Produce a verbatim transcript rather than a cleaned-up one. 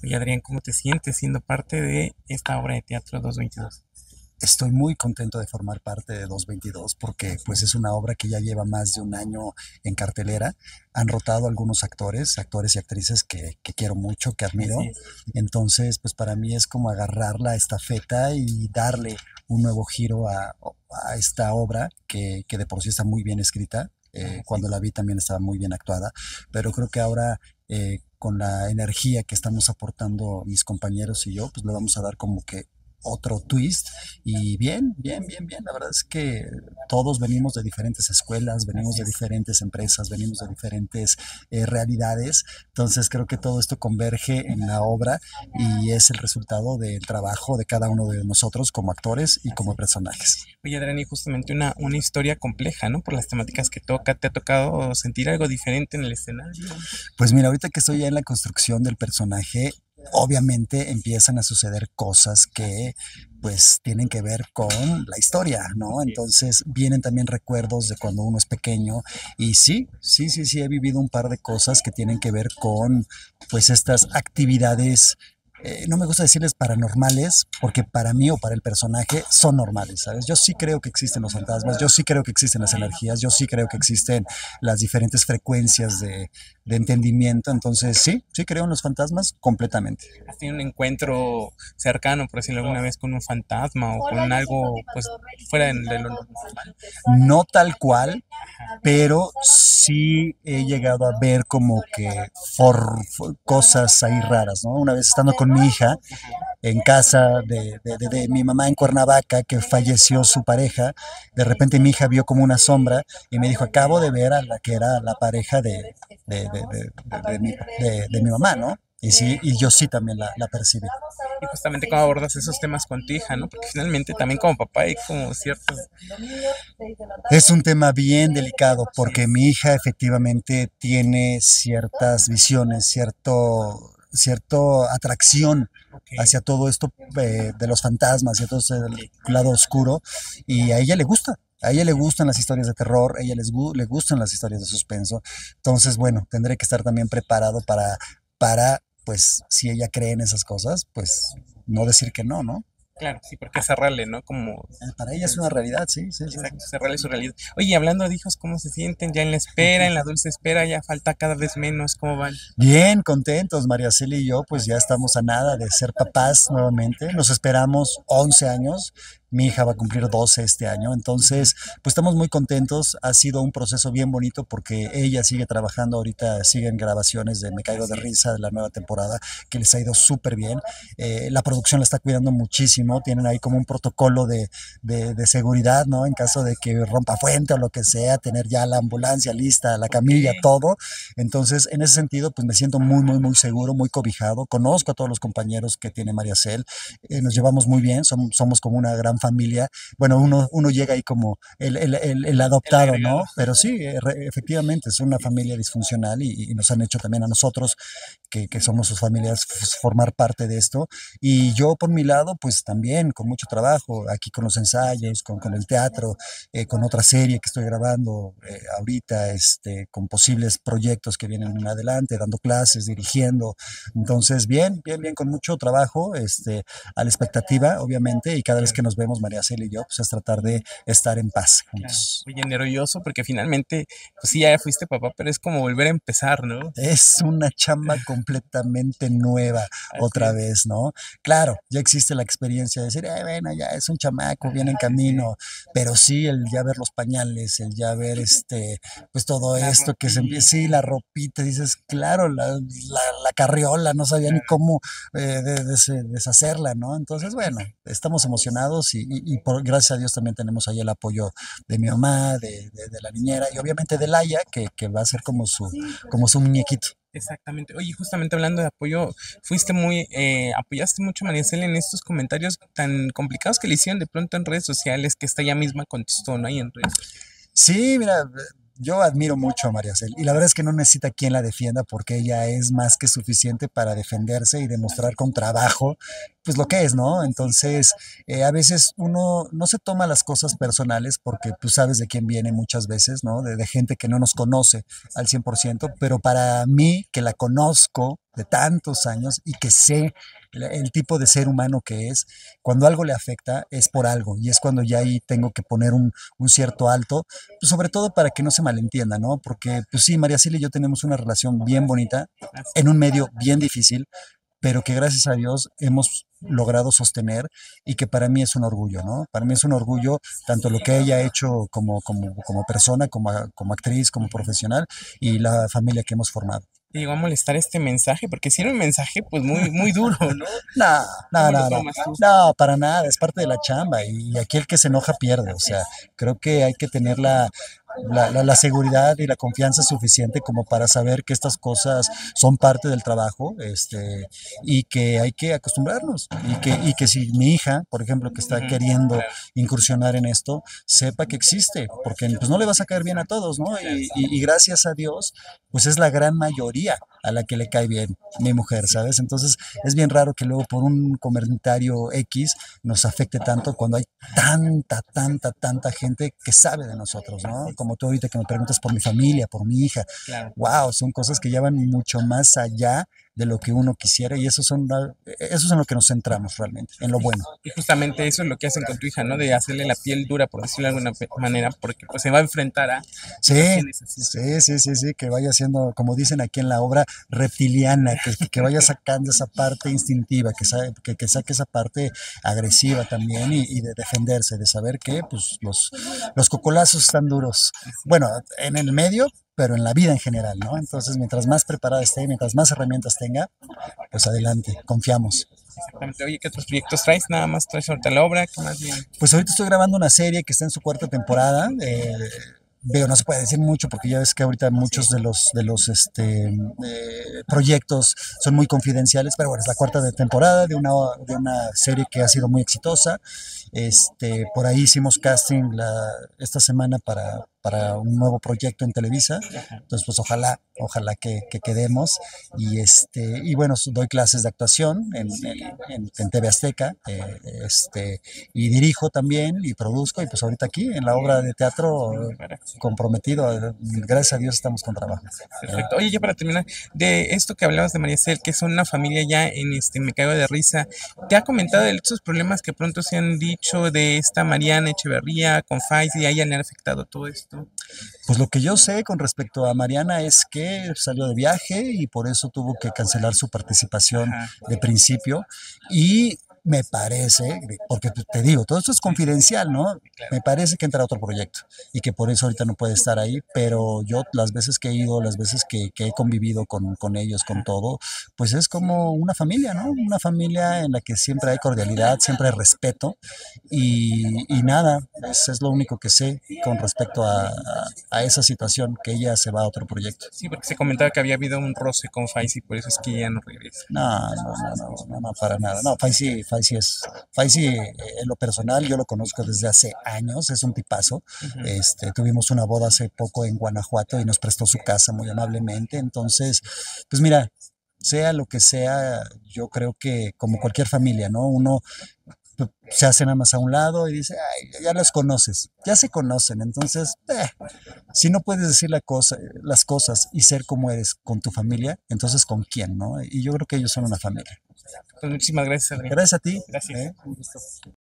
Oye, Adrián, ¿cómo te sientes siendo parte de esta obra de teatro doscientos veintidós? Estoy muy contento de formar parte de doscientos veintidós porque pues es una obra que ya lleva más de un año en cartelera. Han rotado algunos actores, actores y actrices que, que quiero mucho, que Así admiro. es. Entonces, pues para mí es como agarrar la estafeta y darle un nuevo giro a, a esta obra que, que de por sí está muy bien escrita. Eh, Así cuando es. la vi también estaba muy bien actuada, pero creo que ahora eh, con la energía que estamos aportando mis compañeros y yo, pues le vamos a dar como que otro twist y bien, bien, bien, bien. La verdad es que todos venimos de diferentes escuelas, venimos Así de es. diferentes empresas, venimos de diferentes eh, realidades. Entonces creo que todo esto converge en la obra y es el resultado del trabajo de cada uno de nosotros como actores y Así como es. personajes. Oye, Adrián, y justamente una, una historia compleja, ¿no? Por las temáticas que toca. ¿Te ha tocado sentir algo diferente en el escenario? Pues mira, ahorita que estoy ya en la construcción del personaje, obviamente empiezan a suceder cosas que pues tienen que ver con la historia, ¿no? Así es. Entonces vienen también recuerdos de cuando uno es pequeño y sí, sí, sí, sí, he vivido un par de cosas que tienen que ver con pues estas actividades. Eh, no me gusta decirles paranormales porque para mí o para el personaje son normales, ¿sabes? Yo sí creo que existen los fantasmas, yo sí creo que existen las energías, yo sí creo que existen las diferentes frecuencias de, de entendimiento. Entonces, sí, sí creo en los fantasmas completamente. ¿Has tenido un encuentro cercano, por decirlo alguna vez, con un fantasma o con algo, pues, fuera de de lo normal? No tal cual, Ajá. pero sí he llegado a ver como que for, for cosas ahí raras, ¿no? Una vez estando con mi hija en casa de, de, de, de mi mamá en Cuernavaca, que falleció su pareja, de repente mi hija vio como una sombra y me dijo, acabo de ver a la que era la pareja de, de, de, de, de, de mi, de, de mi mamá, ¿no? Y sí, y yo sí también la, la percibí. Y justamente cómo abordas esos temas con tu hija, ¿no? Porque finalmente también como papá hay como ciertos... Es un tema bien delicado Así porque es. mi hija efectivamente tiene ciertas visiones, cierto, cierto atracción Ok, hacia todo esto eh, de los fantasmas, hacia todo ese ok. lado oscuro, y a ella le gusta. A ella le gustan las historias de terror, a ella les gu- le gustan las historias de suspenso. Entonces, bueno, tendré que estar también preparado para, para, pues, si ella cree en esas cosas, pues, no decir que no, ¿no? Claro, sí, porque cerrarle, ¿no? Como, Eh, Para ella es el- una realidad, sí, sí, sí, sí. exacto, cerrarle su realidad. Oye, hablando de hijos, ¿cómo se sienten? Ya en la espera, en la dulce espera, ya falta cada vez menos, ¿cómo van? Bien, contentos, María Celia y yo, pues ya estamos a nada de ser papás nuevamente. Nos esperamos once años. Mi hija va a cumplir doce este año, Ujú. entonces pues estamos muy contentos. Ha sido un proceso bien bonito porque ella sigue trabajando ahorita, siguen grabaciones de Me Caigo de Así es. Risa de la nueva temporada, que les ha ido súper bien. Eh, la producción la está cuidando muchísimo, tienen ahí como un protocolo de, de, de seguridad, ¿no? En caso de que rompa fuente o lo que sea, tener ya la ambulancia lista, la Ok, camilla, todo. Entonces, en ese sentido, pues me siento muy, muy, muy seguro, muy cobijado. Conozco a todos los compañeros que tiene María Cel, eh, nos llevamos muy bien, som- somos como una gran familia. Bueno, uno, uno llega ahí como el, el- el- el el adoptado, agregado. ¿no? Pero sí, eh, re- efectivamente, es una familia disfuncional y, y nos han hecho también a nosotros, que, que somos sus familias, f- formar parte de esto. Y yo, por mi lado, pues también con mucho trabajo, aquí con los ensayos, con, con el teatro, eh, con otra serie que estoy grabando eh, ahorita, este, con posibles proyectos que vienen en adelante, dando clases, dirigiendo. Entonces, bien, bien, bien, con mucho trabajo, este, a la expectativa, obviamente, y cada vez Claro, que nos vemos, María Celia y yo, pues es tratar de estar en paz claro. juntos. Oye, nervioso porque finalmente, pues sí, ya fuiste papá, pero es como volver a empezar, ¿no? Es una chamba completamente nueva Así otra es. vez, ¿no? Claro, ya existe la experiencia de decir, "Eh, bueno, ya es un chamaco, viene en Ajá, sí. camino", pero sí el ya ver los pañales, el ya ver este, pues todo La esto que se empieza, sí, ropita, la ropita, dices, claro, la, la, la carriola, no sabía ni claro. cómo eh, de- de- deshacerla, ¿no? Entonces, bueno, estamos emocionados y, y- y por, gracias a Dios también tenemos ahí el apoyo de mi mamá, de, de- de la niñera y obviamente de Laia, que, que va a ser como su, como su muñequito. Exactamente. Oye, justamente hablando de apoyo, fuiste muy, eh, apoyaste mucho a Mariacela en estos comentarios tan complicados que le hicieron de pronto en redes sociales, que esta ella misma contestó, ¿no? Ahí en redes sociales. Sí, mira, Yo admiro mucho a María Cel y la verdad es que no necesita quien la defienda porque ella es más que suficiente para defenderse y demostrar con trabajo pues lo que es, ¿no? Entonces, eh, a veces uno no se toma las cosas personales porque tú sabes de quién viene muchas veces, ¿no? De, de gente que no nos conoce al cien por ciento, pero para mí, que la conozco de tantos años y que sé el, el tipo de ser humano que es, cuando algo le afecta es por algo y es cuando ya ahí tengo que poner un, un cierto alto, pues sobre todo para que no se malentienda, ¿no? Porque, pues sí, María Celia y yo tenemos una relación bien bonita Así en es. un medio bien difícil, pero que gracias a Dios hemos logrado sostener y que para mí es un orgullo, ¿no? Para mí es un orgullo tanto lo que ella ha hecho como, como, como persona, como, como actriz, como profesional y la familia que hemos formado. ¿Te llegó a molestar este mensaje? Porque si era un mensaje, pues muy, muy duro, ¿no? No, no, ¿Cómo lo no, no, tomas tú? no, para nada, es parte de la chamba y aquí el que se enoja pierde, o Así sea, es. creo que hay que tener la, la, la, la seguridad y la confianza suficiente como para saber que estas cosas son parte del trabajo, este, y que hay que acostumbrarnos y que, y que si mi hija, por ejemplo, que está Ujú, queriendo claro, incursionar en esto, sepa que existe, porque pues no le vas a caer bien a todos, ¿no? claro. Y, y, y gracias a Dios, pues es la gran mayoría a la que le cae bien mi mujer, Sí, ¿sabes? Entonces es bien raro que luego por un comentario X nos afecte tanto cuando hay tanta, tanta, tanta gente que sabe de nosotros, así ¿no? es, Como tú ahorita que me preguntas por mi familia, por mi hija, claro. wow, son cosas que ya van mucho más allá de lo que uno quisiera y eso son, la- eso es en lo que nos centramos realmente, en lo Y, bueno. y justamente eso es lo que hacen con tu hija, ¿no? De hacerle la piel dura, por decirlo de alguna pe- manera, porque pues se va a enfrentar a Sí, situaciones así. sí, sí, sí, sí, que vaya siendo, como dicen aquí en la obra, reptiliana, que, que, que vaya sacando esa parte instintiva, que, sa- que, que saque esa parte agresiva también y, y de defenderse, de saber que pues los, los cocolazos están duros. Así es, Bueno, en el medio, pero en la vida en general, ¿no? así es. Entonces, mientras más preparada esté, mientras más herramientas tenga, pues adelante, confiamos. Exactamente. Oye, ¿qué otros proyectos traes? Nada más traes ahorita la obra, ¿qué más bien? Pues ahorita estoy grabando una serie que está en su cuarta temporada. Eh, veo, no se puede decir mucho porque ya ves que ahorita muchos Sí, de los de los este, eh, proyectos son muy confidenciales, pero bueno, es la cuarta de temporada de una, de una serie que ha sido muy exitosa. Este, por ahí hicimos casting la, esta semana para, para un nuevo proyecto en Televisa. ajá. Entonces, pues ojalá, ojalá que, que quedemos. Y, este, y bueno, doy clases de actuación en, en, en, en T V Azteca. Eh, este, y dirijo también y produzco. Y pues ahorita aquí en la obra de teatro eh, Para- comprometido. eh, Gracias a Dios estamos con trabajo. ¿Eh? Perfecto. Oye, ya para terminar, de esto que hablabas de María Cel, que son una familia ya en este, me caigo de risa, ¿te ha comentado de estos problemas que pronto se han dicho de esta Mariana Echeverría con Faiz y a ella le han afectado todo esto? Pues lo que yo sé con respecto a Mariana es que salió de viaje y por eso tuvo que cancelar su participación Ajá, de principio. Y me parece, porque te digo, todo esto es sí, sí, sí, confidencial, ¿no? sí, claro. Me parece que entra otro proyecto y que por eso ahorita no puede estar ahí, pero yo las veces que he ido, las veces que, que he convivido con, con ellos, con Ajá. todo, pues es como una familia, ¿no? Una familia en la que siempre hay cordialidad, siempre hay respeto y, y nada, es, es lo único que sé con respecto a, a, a esa situación, que ella se va a otro proyecto. Sí, porque se comentaba que había habido un roce con Faiz y por eso es que ya no regresa. No, no, no, no, no, no, para nada. No, Faisy, Faisy es, Faisy, eh, en lo personal, yo lo conozco desde hace años, es un tipazo. Ujú. Este, tuvimos una boda hace poco en Guanajuato y nos prestó su casa muy amablemente. Entonces, pues mira, sea lo que sea, yo creo que como cualquier familia, ¿no? Uno pues, se hace nada más a un lado y dice, ay, ya los conoces, ya se conocen, entonces, eh, si no puedes decir la cosa, las cosas y ser como eres con tu familia, entonces con quién, ¿no? Y yo creo que ellos son una familia. Pues muchísimas gracias, Adrián. Gracias a ti. Gracias. ¿Eh? Un gusto.